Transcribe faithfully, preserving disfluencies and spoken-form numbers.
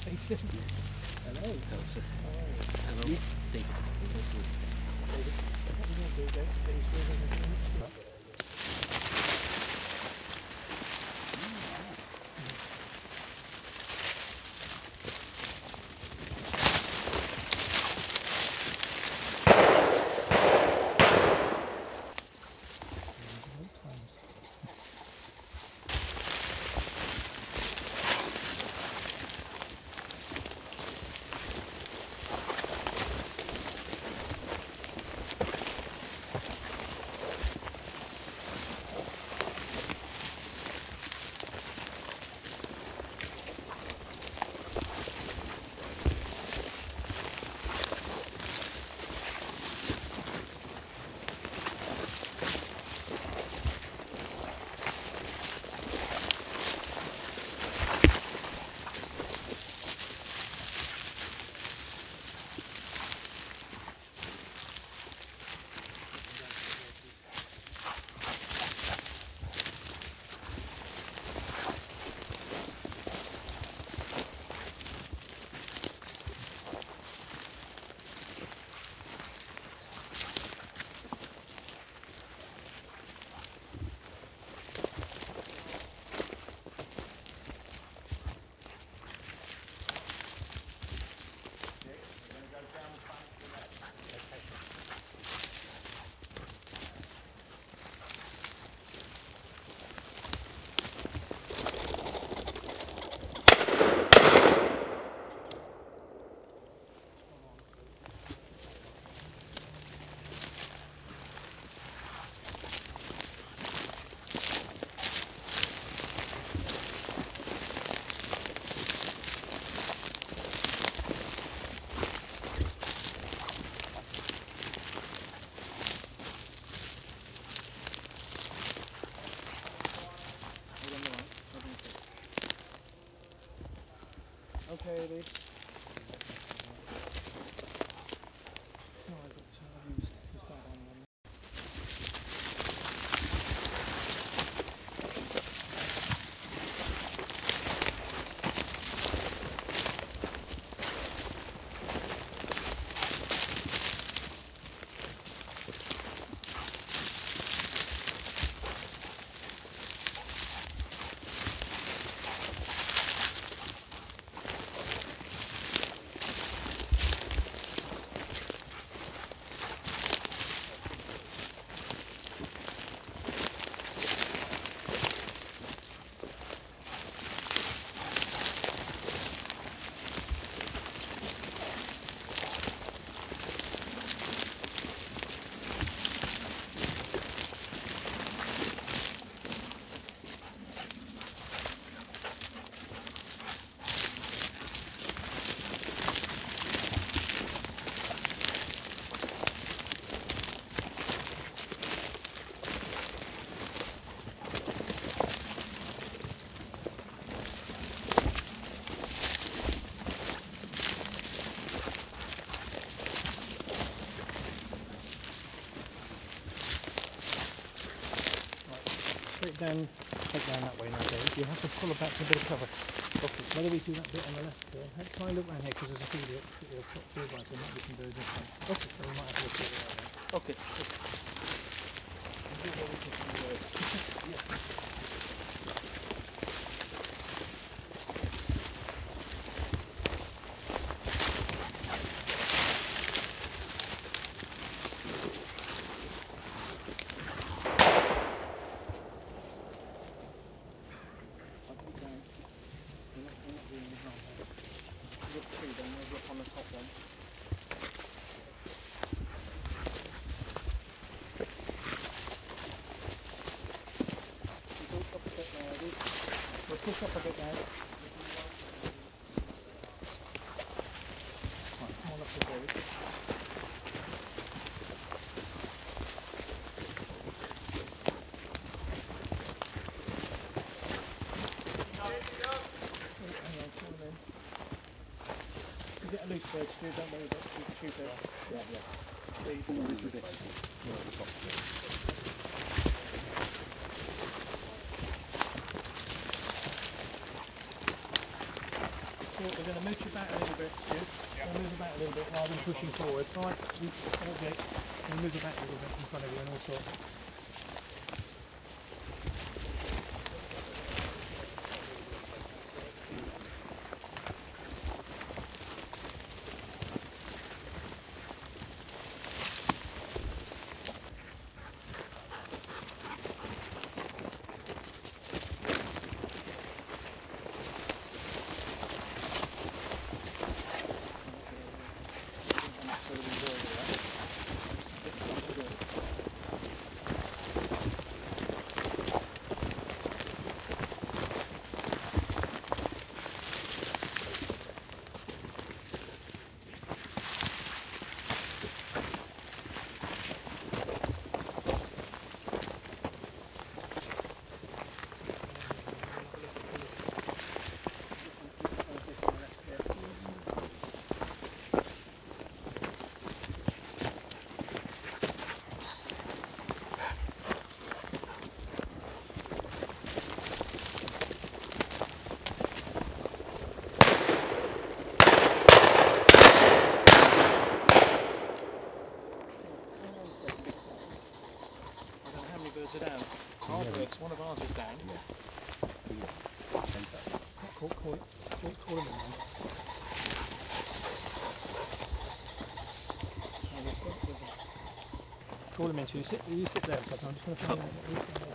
Qualification. Hello. Hello, sir. Hello. You? David. Listen. David. What are you going to do, Dave? Get your skills on the phone. Okay, it is. No, I got to use this that one. Down, head down that way now, Dave. You have to pull back to a bit of cover. Okay, whether we do that bit on the left here, try and look round here because there's a few little field lines, there might be some birds this way. Okay, so we might have to look at it right there. Okay. Okay. Yeah. Push up a bit now. Right, come on up the road. You get a loose bird, so don't worry about the shoot there. Yeah, yeah. So you can always do this. thought we're going to mooch about a little bit, Stu. Yeah. We'll move about a little bit rather than pushing forward. Right, okay. We'll move about a little bit in front of you and all sorts. Are down. Our birds, one of ours is down. Yeah. Call, call, call, call him in then. Call him in, so you sit, you sit there, I'm just going to find out what